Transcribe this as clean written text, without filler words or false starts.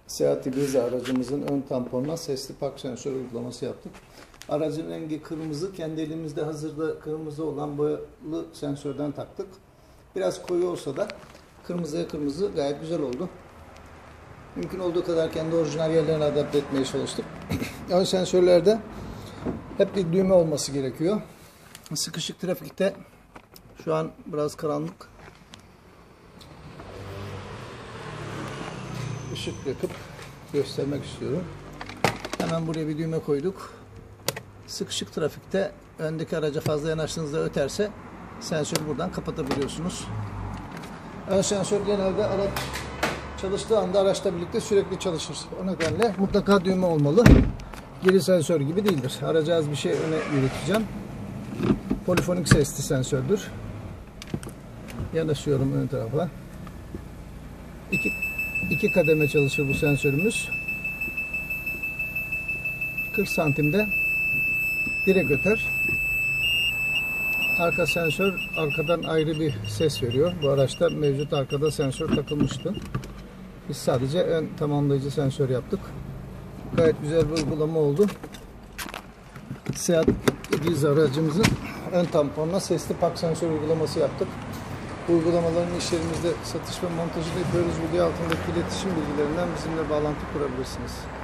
Seat Ibiza aracımızın ön tamponuna sesli park sensörü uygulaması yaptık. Aracın rengi kırmızı. Kendi elimizde hazırda kırmızı olan boyalı sensörden taktık. Biraz koyu olsa da kırmızıya kırmızı gayet güzel oldu. Mümkün olduğu kadar kendi orijinal yerlerine adapte etmeye çalıştık. Ön sensörlerde hep bir düğme olması gerekiyor. Sıkışık trafikte şu an biraz karanlık. Işık yakıp göstermek istiyorum. Hemen buraya bir düğme koyduk. Sıkışık trafikte öndeki araca fazla yanaştığınızda öterse sensörü buradan kapatabiliyorsunuz. Ön sensör genelde araç çalıştığı anda araçla birlikte sürekli çalışır. O nedenle mutlaka düğme olmalı. Geri sensör gibi değildir. Araca az bir şey öne yürüteceğim. Polifonik sesli sensördür. Yanaşıyorum ön tarafa. İki kademe çalışır bu sensörümüz. 40 santimde direkt öter. Arka sensör arkadan ayrı bir ses veriyor. Bu araçta mevcut arkada sensör takılmıştı. Biz sadece ön tamamlayıcı sensör yaptık. Gayet güzel bir uygulama oldu. Seat Ibiza aracımızın ön tamponuna sesli park sensör uygulaması yaptık. Bu uygulamaların iş yerimizde satış ve montajını yapıyoruz. Video altındaki iletişim bilgilerinden bizimle bağlantı kurabilirsiniz.